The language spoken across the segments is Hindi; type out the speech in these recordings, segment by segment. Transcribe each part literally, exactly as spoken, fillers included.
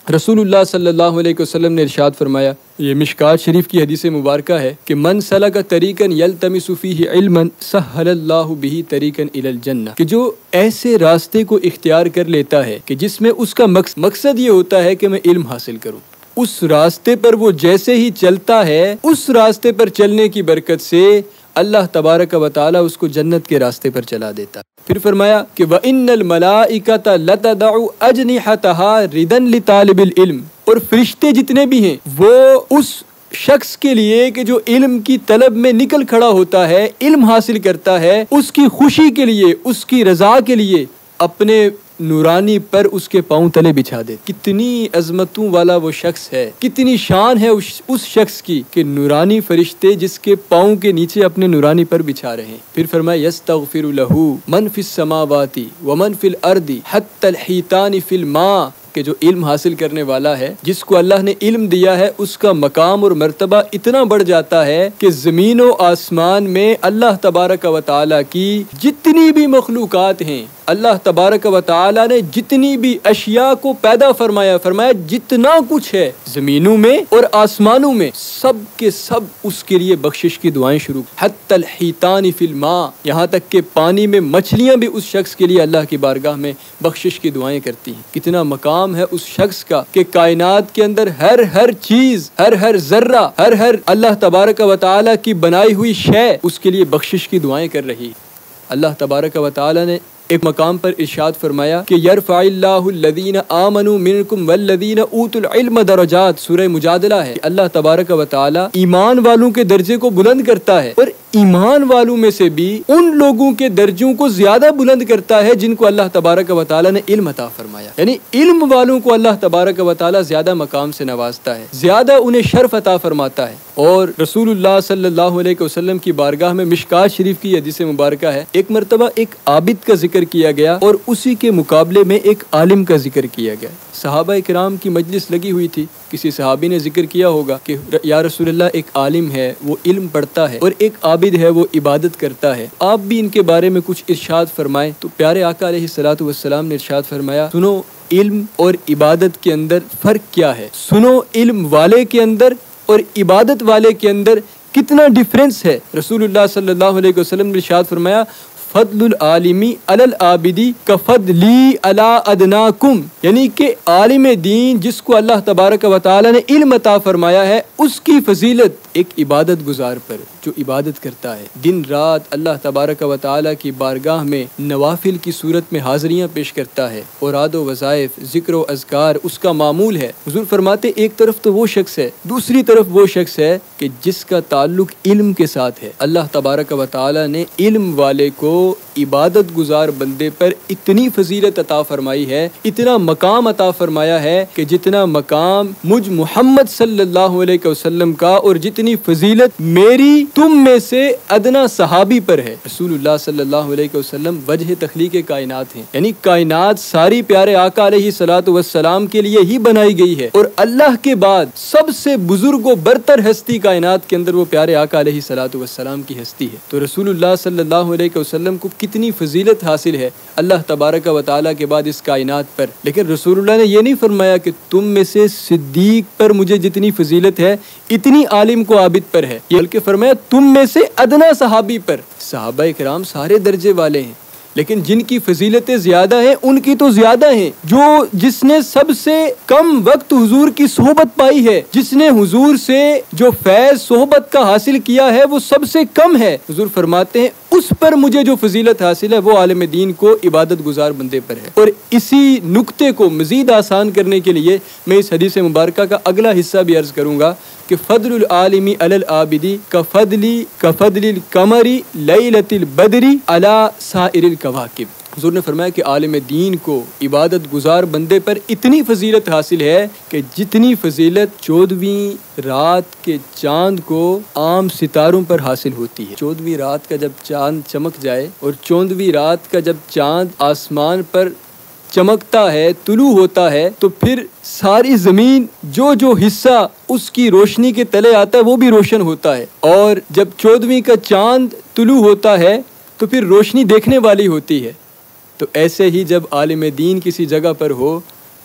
रसूलुल्लाह सल्लल्लाहु अलैहि वसल्लम ने इरशाद फरमाया, ये मिशकात शरीफ की हदीस मुबारक है कि मन सलका तरीकन यल्तमिसु फीहि इल्मन सहलल्लाहु बिही तरीकन इलल जन्नह, कि जो ऐसे रास्ते को इख्तियार कर लेता है कि जिसमें उसका मकस, मकसद ये होता है कि मैं इल्म हासिल करूँ, उस रास्ते पर वो जैसे ही चलता है उस रास्ते पर चलने की बरकत से अल्लाह तबारक व तआला उसको जन्नत के रास्ते पर चला देता। फिर फरमाया कि व इन्नल मलाइकता लतदउ अजनिहतहा रिदन लितालिबिल इल्म, और फरिश्ते जितने भी हैं वो उस शख्स के लिए कि जो इल्म की तलब में निकल खड़ा होता है, इल्म हासिल करता है, उसकी खुशी के लिए, उसकी रजा के लिए अपने नूरानी पर उसके पाँव तले बिछा दे। कितनी अजमतों वाला वो शख्स है, कितनी शान है उस, उस शख्स की कि नूरानी फरिश्ते जिसके पाँव के नीचे अपने नूरानी पर बिछा रहे हैं। फिर फरमाया यस्तगफिरु लहू मन फिस समावाती व मन फिल अर्दी हत्तल हितानी फिल मा, कि जो इल्म हासिल करने वाला है, जिसको अल्लाह ने इल्म दिया है, उसका मकाम और मर्तबा इतना बढ़ जाता है कि ज़मीन व आसमान में अल्लाह तबारक व तआला की जितनी भी मखलूक़ात हैं, अल्लाह तबारक व तआला ने जितनी भी अशिया को पैदा फरमाया फरमाया जितना कुछ है ज़मीनों में और आसमानों में, सब के सब उसके लिए बख्शिश की दुआएं शुरू। हत्तल हितानी फिल मा, यहाँ तक के पानी में मछलियाँ भी उस शख्स के लिए अल्लाह की बारगाह में बख्शिश की दुआएं करती हैं। कितना मकाम है उस शख्स का कि कायनात के अंदर हर हर चीज, हर हर जर्रा, हर हर अल्लाह तबारक व तआला की बनाई हुई शय उसके लिए बख्शिश की दुआएं कर रही। अल्लाह तबारक व तआला ने एक मकाम पर इरशाद फरमाया कि यरफ़इल्लाहु लज़ीना आमनू मिनकुम वल्लज़ीना ऊतुल इल्म दरजात, सूरह मुजादला है। अल्लाह तबारक व तआला ईमान वालों के दर्जे को बुलंद करता है और ईमान वालों में से भी उन लोगों के दर्जों को ज्यादा बुलंद करता है जिनको अल्लाह तबारक व तआला ने इल्म अता फरमाया। यानी इल्म वालों को अल्लाह तबारक व तआला ज्यादा मकाम से नवाजता है, ज्यादा उन्हें शर्फ अता फरमाता है। और रसूलुल्लाह सल्लल्लाहु अलैहि वसल्लम की बारगाह में मिशकात शरीफ की हदीस मुबारक है, एक मरतबा एक आबिद का जिक्र किया गया और उसी के मुकाबले में एक आलिम का जिक्र किया गया। सहाबा इकराम की मजलिस लगी हुई थी, किसी सहाबी ने जिक्र किया होगा कि या रसूलल्लाह, एक आलिम है वो इल्म पढ़ता है और एक आबिद है वो इबादत करता है, आप भी इनके बारे में कुछ इरशाद फरमाएं। तो प्यारे आका अलैहिस्सलातु वस्सलाम ने इरशाद फरमाया, सुनो इल्म और इबादत के अंदर फ़र्क क्या है, सुनो इल्म वाले के अंदर और इबादत वाले के अंदर कितना डिफरेंस है। रसूलुल्लाह सल्लल्लाहु अलैहि वसल्लम ने इरशाद फरमाया, फदलुल आलिमी अलल आबिदी का फदली अला अदनाकुम, यानी कि आलिम दीन जिसको अल्लाह तबारक व तआला ने इल्म अता फरमाया है, उसकी फजीलत एक इबादत गुजार पर जो इबादत करता है, दिन रात अल्लाह तबारक व तआला की बारगाह में नवाफिल की सूरत में हाज़रियाँ पेश करता है, औराद व वज़ाइफ, ज़िक्र व अज़कार उसका मामूल है। हुज़ूर फरमाते एक तरफ तो वो शख्स है, दूसरी तरफ वो शख्स है कि जिसका ताल्लुक इल्म के साथ है। अल्लाह तबारक व तआला ने इल्म वाले को इबादत गुजार बंदे पर इतनी फजीलत अता फरमाई है, इतना मकाम अता फरमाया है कि जितना मकाम मुझ मोहम्मद सल्लल्लाहु अलैहि वसल्लम का और जितनी फजीलत मेरी तुम में से अदना सहाबी पर है। रसूलुल्लाह सल्लल्लाहु अलैहि वसल्लम वजह तख्लीक़ कायनात हैं, यानी कायनात सारी प्यारे आका अलैहिस्सलातु वस्सलाम के लिए ही बनाई गई है और अल्लाह के बाद सबसे बुजुर्ग व बरतर हस्ती कायनात के अंदर वो प्यारे आका अलैहिस्सलातु वस्सलाम की हस्ती है। तो रसूलुल्लाह सल्लल्लाहु अलैहि वसल्लम को कितनी फजीलत हासिल है अल्लाह तबारक व तआला के बाद इस कायनात पर। लेकिन रसूलुल्लाह ने ये नहीं फरमाया कि तुम में से सिद्दीक पर मुझे जितनी फजीलत है इतनी आलिम को आबिद पर है, बल्कि फरमाया तुम में से अदना सहाबी पर। सहाबा इकराम सारे दर्जे वाले हैं, लेकिन जिनकी फजीलतें ज्यादा हैं उनकी तो ज्यादा हैं। जो जिसने सबसे कम वक्त हुजूर की सोहबत पाई है, जिसने हुजूर से जो फैज सोहबत का हासिल किया है वो सबसे कम है। हुजूर फरमाते हैं उस पर मुझे जो फजीलत हासिल है वो आलिम दीन को इबादत गुजार बंदे पर है। और इसी नुक्ते को मजीद आसान करने के लिए मैं इस हदीस मुबारक का अगला हिस्सा भी अर्ज करूँगा कि फदलुल आलिमी अलल आबिदी का फदली का फदलिल कमरी लैलतिल बदरी अला साइरिल कवाकिब। हुजूर ने फरमाया कि आलिम दीन को इबादत गुजार बंदे पर इतनी फजीलत हासिल है कि जितनी फजीलत चौदहवीं रात के चांद को आम सितारों पर हासिल होती है। चौदहवीं रात का जब चांद चमक जाए और चौदहवीं रात का जब चांद आसमान पर चमकता है, तुलू होता है, तो फिर सारी ज़मीन जो जो हिस्सा उसकी रोशनी के तले आता है वो भी रोशन होता है। और जब चौदहवीं का चांद तुलू होता है तो फिर रोशनी देखने वाली होती है। तो ऐसे ही जब आलिम दीन किसी जगह पर हो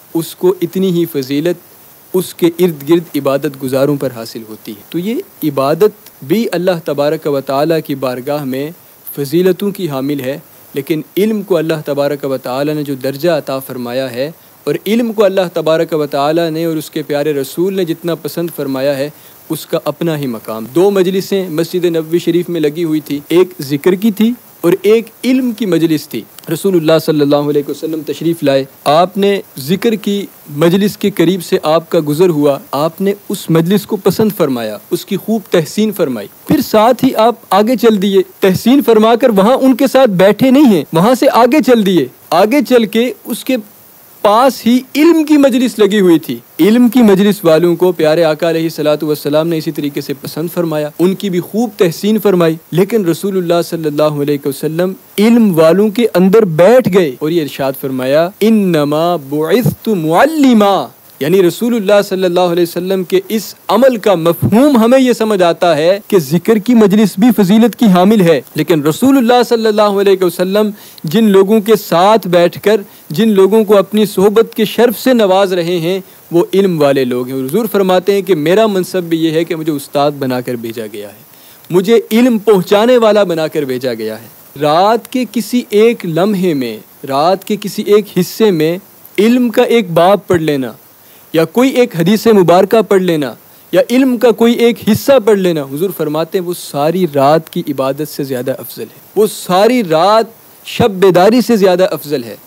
उसको इतनी ही फजीलत उसके इर्द गिर्द इबादत गुजारों पर हासिल होती है। तो ये इबादत भी अल्लाह तबारक व तआला की बारगाह में फजीलतों की हामिल है, लेकिन इल्म को अल्लाह तबारक व तआला ने जो दर्जा अता फ़रमाया है और इल्म को अल्लाह तबारक व तआला ने और उसके प्यारे रसूल ने जितना पसंद फरमाया है उसका अपना ही मकाम। दो मजलिसें मस्जिद नबवी शरीफ में लगी हुई थी, एक ज़िक्र की थी और एक इल्म की मजलिस थी। रसूलुल्लाह सल्लल्लाहु अलैहि वसल्लम तशरीफ़ लाए, आपने ज़िक्र की मजलिस के करीब से आपका गुज़र हुआ, आपने उस मजलिस को पसंद फरमाया, उसकी खूब तहसीन फरमाई, फिर साथ ही आप आगे चल दिए, तहसीन फरमाकर वहाँ उनके साथ बैठे नहीं हैं, वहाँ से आगे चल दिए, आगे चल के उसके पास ही इल्म की मजलिस लगी हुई थी। इल्म की मजलिस वालों को प्यारे आका अलैहिस्सलातु वस्सलाम ने इसी तरीके से पसंद फरमाया, उनकी भी खूब तहसीन फरमाई। लेकिन रसूलुल्लाह सल्लल्लाहु अलैहि वसल्लम इल्म वालों के अंदर बैठ गए और ये इरशाद फरमाया, इन्नमा बुइस्तु मुअल्लिमा, यानी रसूलुल्लाह सल्लल्लाहु अलैहि वसल्लम के इस अमल का मफहूम हमें ये समझ आता है कि जिक्र की मजलिस भी फजीलत की हामिल है, लेकिन रसूलुल्लाह सल्लल्लाहु अलैहि वसल्लम जिन लोगों के साथ बैठकर जिन लोगों को अपनी सोहबत के शर्फ से नवाज रहे हैं वो इल्म वाले लोग हैं। हुज़ूर फरमाते हैं कि मेरा मनसब भी ये है कि मुझे उस्ताद बनाकर भेजा गया है, मुझे इल्म पहुँचाने वाला बनाकर भेजा गया है। रात के किसी एक लम्हे में, रात के किसी एक हिस्से में इल्म का एक बाब पढ़ लेना या कोई एक हदीस मुबारका पढ़ लेना या इल्म का कोई एक हिस्सा पढ़ लेना, हुजूर फरमाते हैं वो सारी रात की इबादत से ज़्यादा अफजल है, वो सारी रात शब बेदारी से ज़्यादा अफजल है।